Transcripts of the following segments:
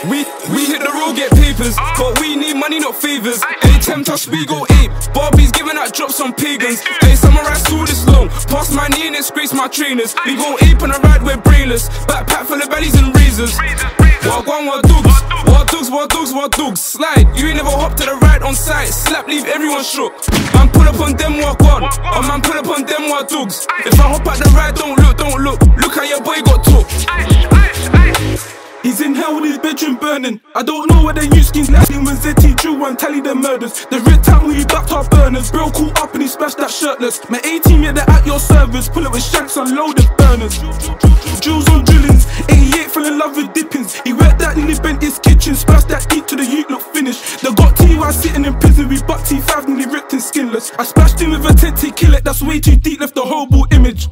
We hit the road, get papers, but we need money, not favors. They tempt us, we go ape. Barbie's giving out drops on pagans. They summarize all this long, past my knee and it scrapes my trainers. We go ape on a ride, we're brainless. Backpack full of bellies and razors. What dugs? What dugs? Slide, you ain't never hop to the right on sight. Slap, leave everyone shook. Man, pull up on them, walk on. Oh man, pull up on them, what dugs? If I hop at the ride, don't look. Look how your boy got took. He's in hell with his bedroom burning. I don't know where the new skins landing when ZT drew and tally the murders. The red town where you backed our burners. Bro caught up and he smashed that shirtless. My 18, yeah, they're at your service. Pull it with shanks and loaded burners. Jewels on drillings, 88 fell in love with dippings. He worked that and he bent his kitchen. Splashed that deep to the youth look finished. They got TY sitting in prison. We bucked T5 and he ripped him skinless. I splashed him with a 10 kill it. That's way too deep, left the horrible image.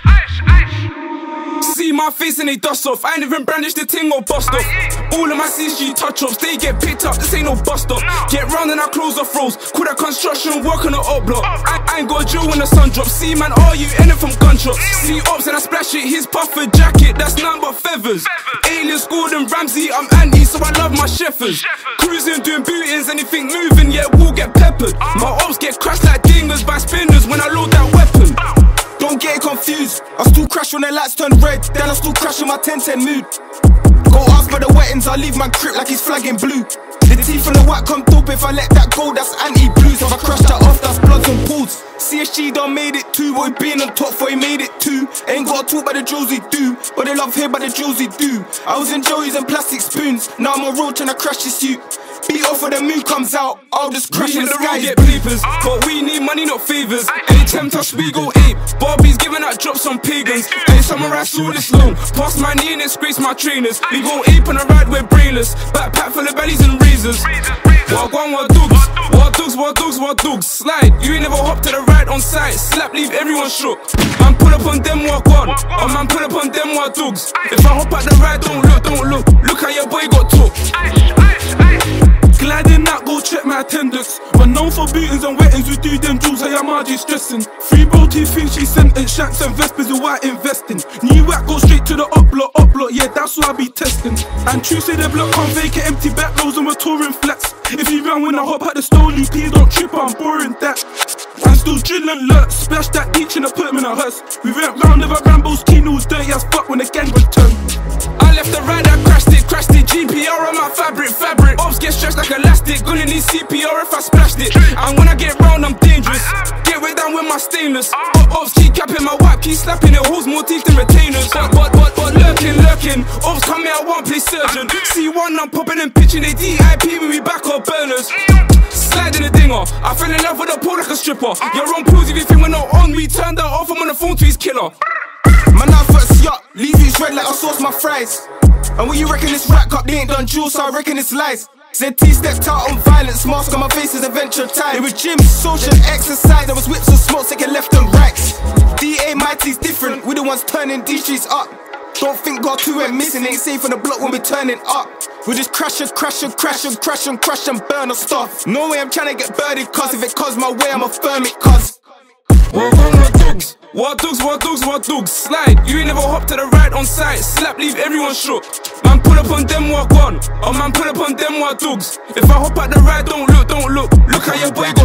See my face and they dust off. I ain't even brandished the ting or bust off. All of my CG touch-ups, they get picked up, this ain't no bust off. Get round and I close off rows. Call that construction work on the up block. I ain't got a drill when the sun drops. See man, are you ending from gunshots? See ops and I splash it, his puffer jacket, that's nothing but feathers. Aliens, Gordon Ramsay, I'm Andy, so I love my chefers. Cruising, doing bootings, anything moving, yeah, we'll get peppered. My ops get crashed like dingers by spinners when I load that weapon. Don't get it confused, I still crash when the lights turn red. Then I still crash in my 10-10 mood. Go ask for the wettings, I leave my grip like he's flagging blue. The teeth from the white come dope, if I let that go, that's anti-blues. If I crash that off, that's bloods and pools. CSG done made it too, boy being on top for he made it too. Ain't gotta talk about the drills he do, but they love hear about the drills he do. I was in Joey's and plastic spoons, now I'm on road trying to crash this suit. Beat off when the moon comes out, I'll just crash in the sky. We hit the road, get papers, but we need money, not favors. They tempt us, we go ape. Barbie's giving out drops on pagans. They summarize all this long, past my knee and it scrapes my trainers. We go ape on a ride, we're brainless. Backpack full of bellies and razors. What dugs? Slide, you ain't never hop to the right on sight. Slap, leave everyone shook. Man, pull up on them, walk on. Oh man, pull up on them, what dugs? If I hop at the ride, don't look. Look how your boy got took. Gliding out, go check my attendance. We're known for beatings and wettings, we do them jewels, hey, I'm RJ stressing. Free bro, think she sentenced, shanks and vespers are why investing. New whack, go straight to the up block, yeah, that's what I be testing. And true say the block can't vacate, empty back rows and we're touring flats. If you run when I hop at the stoley, please don't trip, I'm boring that. I'm still drilling lurks, splash that each and I put him in a hearse. We went round with our Rambo's Kino's dirty as fuck when the gang returned. I left the ride, I crashed it, GPR on my fabric. Ops get stretched like elastic, gonna need CPR if I splashed it. And when I get round, I'm dangerous. Get way down with my stainless. Ops keep capping my wipe, keep slapping it, holds more teeth than retainers. But lurking. Ops come here, I won't play surgeon. C1, I'm popping and pitching a DIP when we back up burners. Sliding the dinger, I fell in love with a pole like a stripper. You're on pools if you think we're not on, we turned that off, I'm on the phone to his killer. Man, I first yacht, leave his red like I sauce my fries. And when you reckon this rack up, they ain't done jewels, so I reckon it's lies. ZT stepped out on violence, mask on my face is adventure time. It was gym, social exercise, there was whips and smokes taking left and right. DA Mighty's different, we the ones turning these streets up. Don't think God 2 went missing, ain't safe on the block when we turning up. We just crash and burn our stuff. No way I'm trying to get birded, cause if it comes my way, I'ma firm it, cause. What dugs? Slide, you ain't never hop to the right on sight. Slap, leave everyone shook. Man, pull up on them, walk on. Oh man, pull up on them, what dugs? If I hop at the ride, don't look. Look how your boy